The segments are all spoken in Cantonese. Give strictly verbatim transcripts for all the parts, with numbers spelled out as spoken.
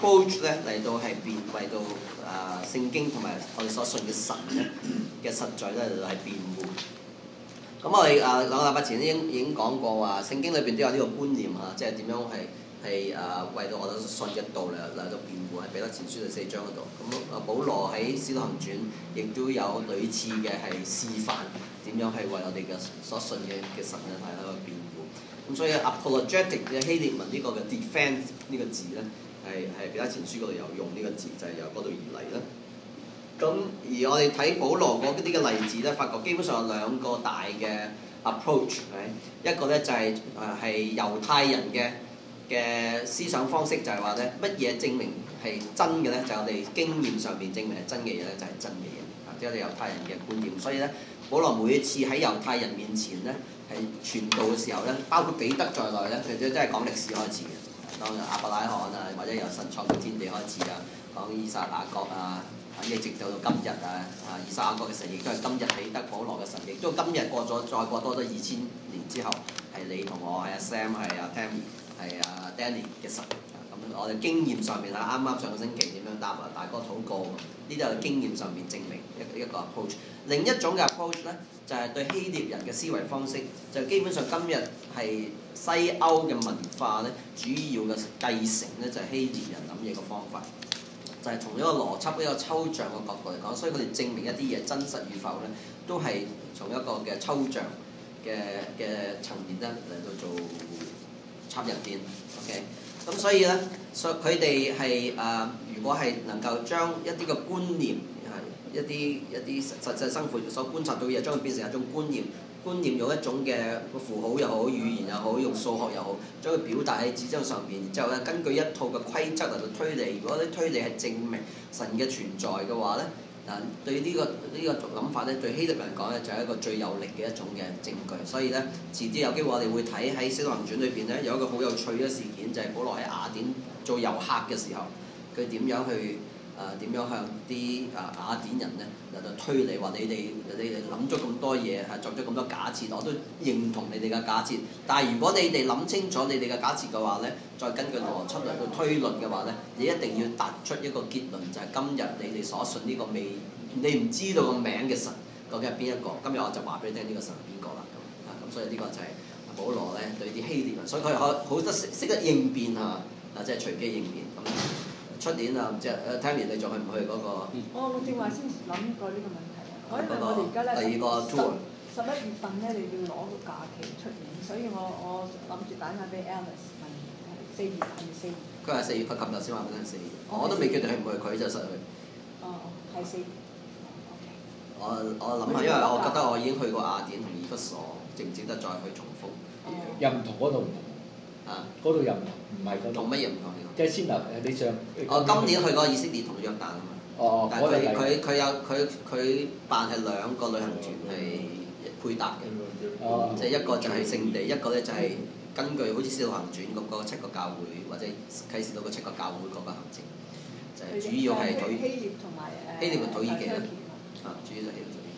approach 咧嚟到係辯為到啊聖經同埋我哋所信嘅神咧嘅實在咧嚟到係辯護。咁我哋啊兩個禮拜前已經已經講過話，聖經裏邊都有呢個觀念嚇，即係點樣係係啊為到我哋信嘅道嚟嚟到辯護，係彼得前書第四章嗰度。咁啊保羅喺使徒行傳亦都有類似嘅係示範，點樣係為我哋嘅所信嘅嘅神咧係喺度辯護。咁所以 apologetic 嘅希臘文呢個嘅 defense 呢個字咧係係彼得前書嗰度有用呢個字，就係、是、由嗰度而嚟啦。咁而我哋睇保羅嗰啲嘅例子咧，發覺基本上有兩個大嘅 approach， 一個咧就係誒係猶太人嘅嘅思想方式，就係話咧乜嘢證明係真嘅咧，就係、我哋經驗上邊證明係真嘅嘢咧，就係真嘅嘢，啊即係我哋猶太人嘅觀念。所以咧，保羅每一次喺猶太人面前咧係傳道嘅時候咧，包括彼得在內咧，佢都真係講歷史開始嘅，當亞伯拉罕啊，或者由神創造天地開始啊，講以撒雅各啊。一直到到今日啊！啊，以撒雅各嘅神亦都係今日彼得保羅嘅神，亦都今日過咗再過多咗二千年之後，係你同我係阿 Sam 係阿 Tammy 係阿 Danny 嘅神。咁、啊、我哋經驗上面啊，啱啱上個星期點樣答啊大哥禱告，呢啲係經驗上面證明一一個 approach。另一種嘅 approach 咧，就係、是、對希臘人嘅思維方式，就基本上今日係西歐嘅文化咧，主要嘅繼承咧就係、是、希臘人諗嘢嘅方法。就係從一個邏輯、一個抽象嘅角度嚟講，所以佢哋證明一啲嘢真實與否咧，都係從一個嘅抽象嘅嘅層面咧嚟到做插入邊 ，OK。咁所以咧，所佢哋係誒，如果係能夠將一啲嘅觀念係一啲一啲實際生活所觀察到嘅嘢，將佢變成一種觀念。觀念用一種嘅符號又好，語言又好，用數學又好，將佢表達喺紙張上邊，然之後咧根據一套嘅規則嚟到推理。如果啲推理係證明神嘅存在嘅話咧，嗱對呢個呢個諗法咧，對希臘人嚟講咧就係一個最有力嘅一種嘅證據。所以咧，遲啲有機會我哋會睇喺《使徒行傳》裏邊咧有一個好有趣嘅事件，就係、是、保羅喺雅典做遊客嘅時候，佢點樣去誒點、呃、樣向啲誒雅典人咧嚟到推理，話你哋你哋諗咗咁多嘢，係作咗咁多假設，我都認同你哋嘅假設。但係如果你哋諗清楚你哋嘅假設嘅話咧，再根據邏輯嚟到推論嘅話咧，你一定要突出一個結論，就係、是、今日你哋所信呢個未你唔知道個名嘅神究竟係邊一個？今日我就話俾你聽，呢、這個神係邊個啦咁啊！咁所以呢個就係保羅咧對啲希臘人，所以佢可好得識識得應變啊！啊，即係隨機應變咁。出年啊，唔知啊 Tammy 你仲去唔去嗰、那個？ 哦，我正話先諗過呢個問題啊！我因為我哋而家咧第二個 tour 十一月份咧，你要攞個假期出年，所以我我諗住打翻俾 Alice 問四月係咪四月？ 佢係四月，佢琴日先話俾你聽四月，我都未決定去唔去，佢就實去。 哦，係四月。OK。 我我諗下，因為我覺得我已經去過雅典同以弗所，值唔值得再去重複？ 又唔同嗰度唔同。 啊！ 嗰度又唔同，唔係嗰度。 同乜嘢唔同？ 即係先頭誒，你上。 我今年去過以色列同約旦啊嘛。 哦但係佢佢佢有佢佢辦係兩個旅行團係配搭嘅。哦。即係一個就係聖地，一個咧就係根據好似《使徒行傳》咁嗰七個教會或者啟示到嗰七個教會嗰個行程，就係、是、主要係土希臘同埋誒。 希臘同土耳其啦。啊，主要就係希臘土耳其。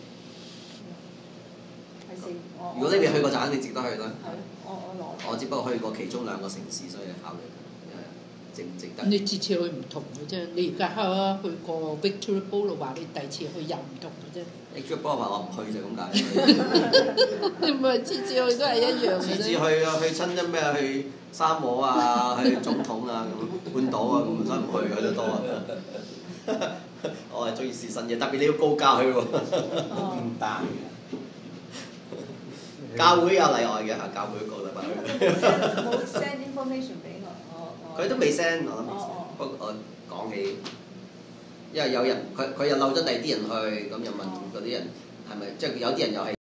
係四。 如果你未去過就肯定值得去啦。 係，我我攞。 我只不過去過其中兩個城市，所以考慮誒值唔值得。 你次次去唔同嘅啫，你而家嚇去過 Victoria Boulevard 話你第二次去又唔同嘅啫。 Victoria Boulevard話我唔去就咁解。 你唔係次次去都係一樣嘅啫。 次次去啊，去親啲咩去沙漠啊，去總統啊咁，半島啊咁，所以唔去去得多啊。我係中意試新嘢，特別你要高價去喎。唔打。教會有例外嘅嚇，教會個禮拜去。 冇 send information 俾我，我我。 佢都未 send，我諗未 send。不過我講起，因為有人佢佢又漏咗第二啲人去，咁又問嗰啲人係咪即係有啲人又係。